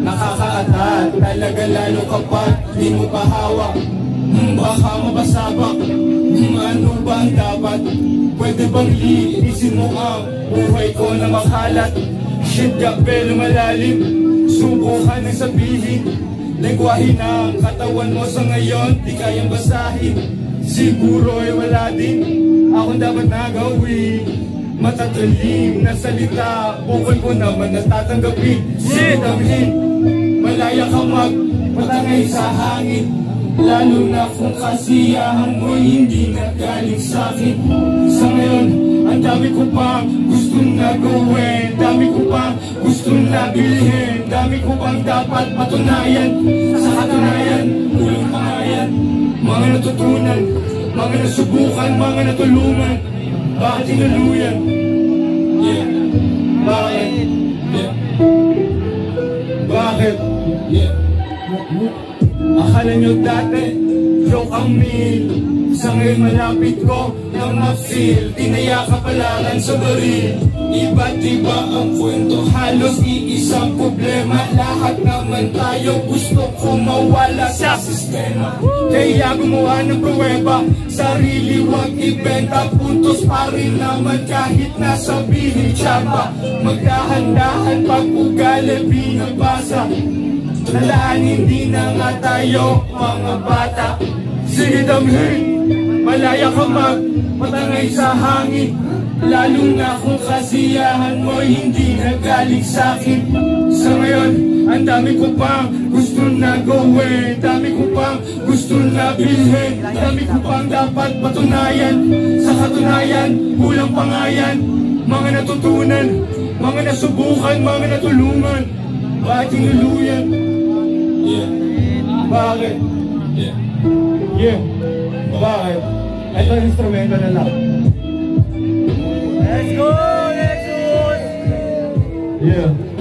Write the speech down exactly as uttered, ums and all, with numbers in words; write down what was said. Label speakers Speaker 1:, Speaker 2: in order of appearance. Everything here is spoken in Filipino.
Speaker 1: nakakaangat talaga lalo kapag di mo pa hawak. hmm, Baka mapasabak, hmm, ano ba ang dapat? Pwede bang liinisin mo ang buhay ko na makalat? Shit ka pero malalim, subukan na sabihin. Lengguwahe ng katawan mo sa ngayon, di kayang basahin. Siguro ay wala din akong dapat nagawin. Matatalim na salita, bukol ko naman natatanggapin. Sitamhin, malaya ka magpatangay sa hangin. Lalo na kung kasiyahan mo'y hindi nagaling sa'kin. Sa ngayon, ang dami ko pang gustong na gawin, dami ko pang gustong na bilhin, dami ko pang dapat patunayan. Sa katunayan, ulang pangayan, mga natutunan, mga nasubukan, mga natulungan. Bakit tinuluyan? Yeah. Bakit? Yeah. Bakit? Yeah. Akala nyo dati, joke ang meal. Sa ngayon malapit ko nang ma-feel, tinaya ka palaran sa baril. Iba't iba ang kwento, halos iisang problema. Lahat naman tayo gusto ko mawala sa sistema. Kaya gumawa ng pruweba, sarili wag ibenta. Puntos pa rin naman kahit nasabihin tsaba. Magdahan-dahan pag ugali binabasa. Talaan hindi na nga tayo mga bata. Sige damhin, malaya ka magpatangay sa hangin. Lalo na kung kasiyahan mo hindi nagaling sa'kin. Sa ngayon, ang dami ko pang gusto na gawin, dami ko pang gusto na bilhin, dami ko pang dapat patunayan. Sa katunayan, kulang pangayan, mga natutunan, mga nasubukan, mga natulungan. Bakit tinuluyan? Yeah. Bakit? Yeah. Yeah. Bakit? Ito ang instrumento na lang. Let's go! Let's go! Yeah.